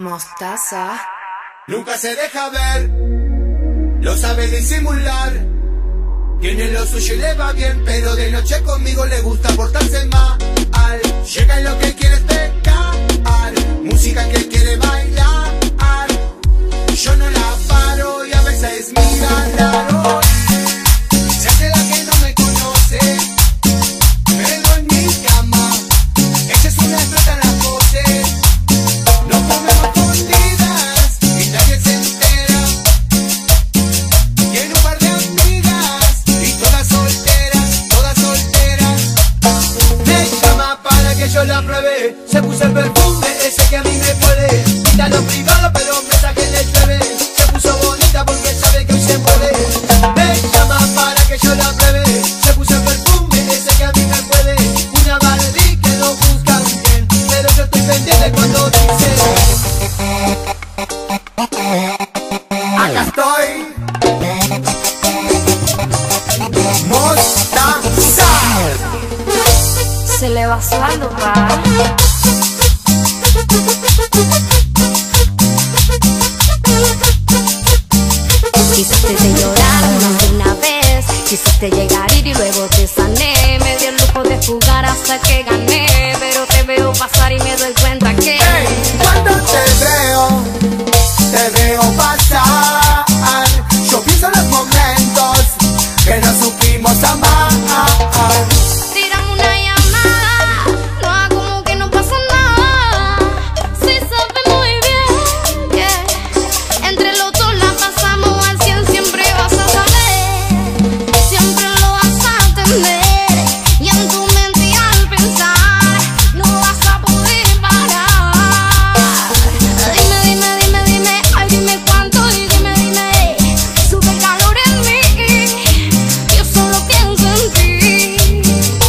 Mostaza. Nunca se deja ver, lo sabe disimular. Tiene lo suyo y le va bien, pero de noche conmigo le gusta portarse mal. Llega en lo que quiere es pecar, música que quiere bailar. Yo no la paro y a veces mira raro. Se hace la que no me conoce, pero en mi cama ella es una experta en las poses. Nos comemos escondidas y nadie se entera. Tiene un par de amigas y todas solteras, todas solteras. Me llama para que yo la pruebe. Se puso el perfume ese que a mí me puede. Quita lo privado pero mensaje le llueve. Se puso bonita porque sabe que hoy se muere. Me llama para que yo la pruebe. Se puso el perfume ese que a mí me puede. Una Barbie que no buscan bien, pero yo estoy pendiente cuando dice acá estoy. Mostaza. Se le va suando, pa. Quisiste de llorar más de una vez, quisiste llegar y luego te sané. Me dio el lujo de jugar hasta que gané, pero te veo pasar y me doy cuenta que Cuando te veo pasar, yo pienso en los momentos que no supimos amar. tiramos una llamada, no hagas como que no pasa nada. Si sabes muy bien que entre los dos la pasamos al 100, siempre vas a saber, siempre lo vas a entender. Y en tu mente al pensar no vas a poder parar. Dime, ay dime cuánto y dime, sube el calor en mí, yo solo pienso en ti.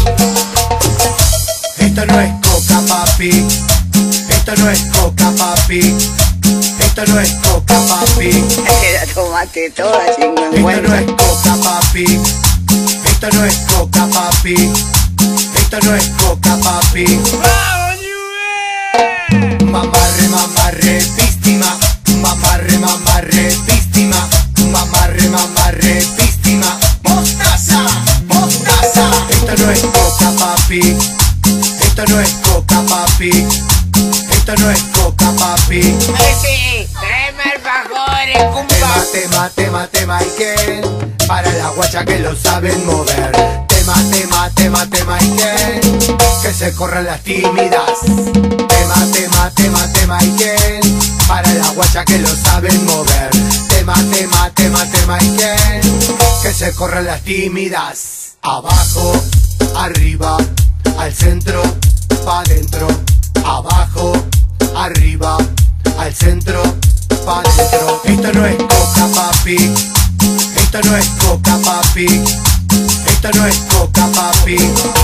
Esto no es coca, papi. Esto no es coca, papi. Esto no es coca, papi. Te la tomaste toda sin Esto no es coca, papi. Esto no es coca, papi. Esto no es coca, papi. Mamarre, víctima. Mamarre, víctima. Mamarre, víctima. Mostaza. Esto no es coca, papi. Esto no es coca, papi. Esto no es coca, papi. Sí, tráeme alfajores, compa. Tema, Michael. Para la guacha que lo saben mover. Tema, Michael. Que se corran las tímidas. Tema, Michael. Para la guacha que lo saben mover. Tema, Michael. Que se corran las tímidas. Abajo, arriba, al centro, pa' adentro. Abajo, arriba, al centro, pa' adentro. Esto no es coca, papi. Esto no es coca, papi. Esto no es coca, papi.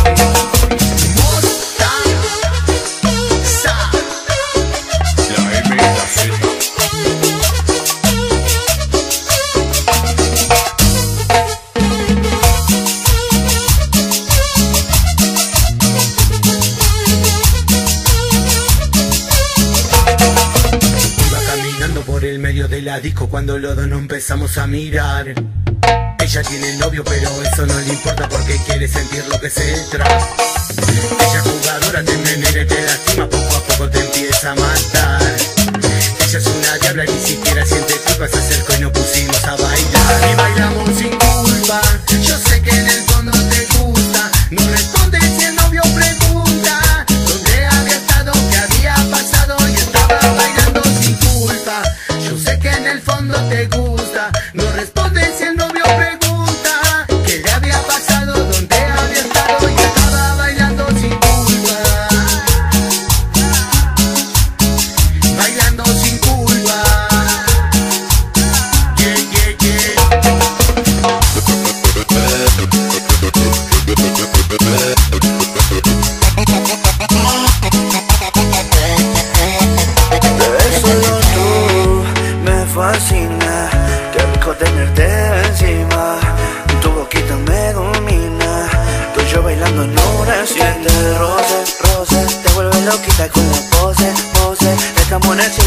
Por el medio de la disco cuando los dos nos empezamos a mirar. Ella tiene novio pero eso no le importa porque quiere sentir lo que se trae. Ella es jugadora, te envenena y te lastima, poco a poco te empieza a matar. Ella es una diabla y ni siquiera siente culpa, se acercó y nos pusimos a bailar. Y bailamos sin culpa, yo sé que en el fondo te gusta. No responde si el novio pregunta dónde había estado, qué había pasado, y estaba bailando sin culpa. Yo sé que en el fondo te gusta. No responde si el novio pregunta qué le había pasado, dónde había estado, y estaba bailando sin culpa.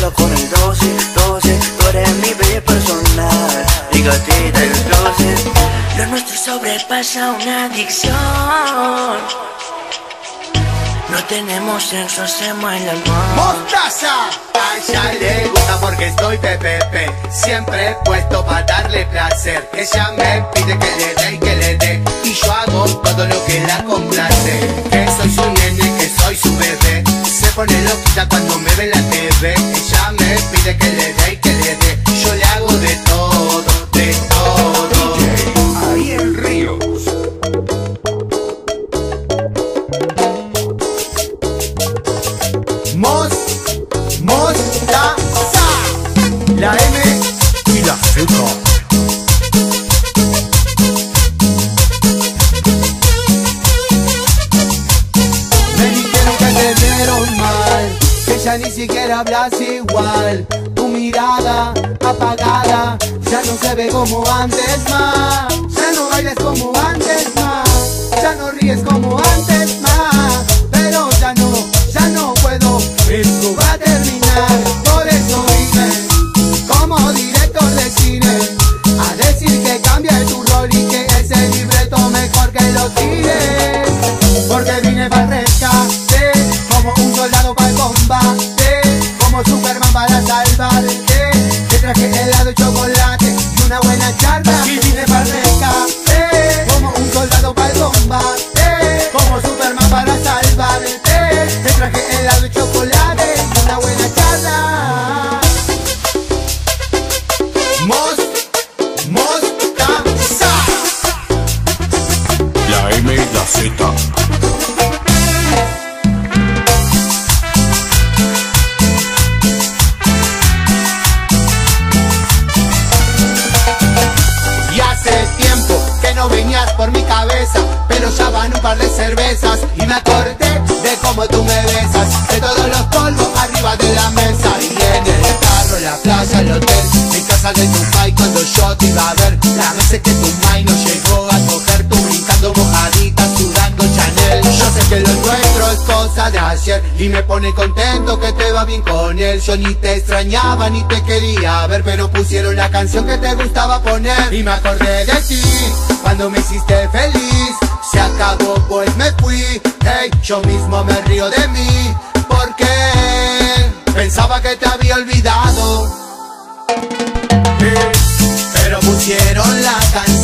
solo con el 12, 12. Tú eres mi bella personal y gatita del closet. Lo nuestro sobrepasa una adicción. No tenemos sexo, hacemos el amor. ¡Mostaza! A ella le gusta porque estoy pepepe, siempre puesto para darle placer. Ella me pide que le dé y que le dé, y yo hago todo lo que la complace. Que soy su nene, que soy su bebé. Se pone loquita cuando me ve en la TV. Ella me pide que le dé y que le dé, yo le hago de todo, de todo. Ariel Ríos. Mostaza, la M y la Z. Me dijeron que te vieron mal, que ya ni siquiera hablas igual. Tu mirada apagada ya no se ve como antes más. Ya no bailas como antes más, ya no ríes como antes más. Pero ya no puedo, esto va a terminar. Por eso vine como director de cine a decir que cambie tu rol y que ese libreto mejor que lo tires. Porque vine para rescate, como un soldado para el combate, como Superman para salvarte. Te traje helado y chocolate y una buena charla. Y vine para rescate, como un soldado para el combate, como Superman para salvarte. Te traje helado y chocolate y una buena charla. Mostaza, La M y la Z. y hace tiempo que no venías por mi cabeza, pero ya van un par de cervezas y me acordé de cómo tú me besas, de todos los polvos arriba de la mesa. Y en el carro, la playa, el hotel, mi casa de tu pai cuando yo te iba a ver. Las veces que tu mai no llegó a coger, tú brincando mojadita, sudando Chanel. Yo sé que lo nuestro es cosa de ayer y me pone contento que te va bien con él. Yo ni te extrañaba ni te quería ver, pero pusieron la canción que te gustaba poner. Y me acordé de ti cuando me hiciste feliz. Se acabó pues me fui, hey, yo mismo me río de mí, porque pensaba que te había olvidado, pero pusieron la canción